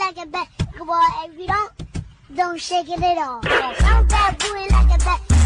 like a basketball. If you don't shake it at all. I'm bad booing like a basketball.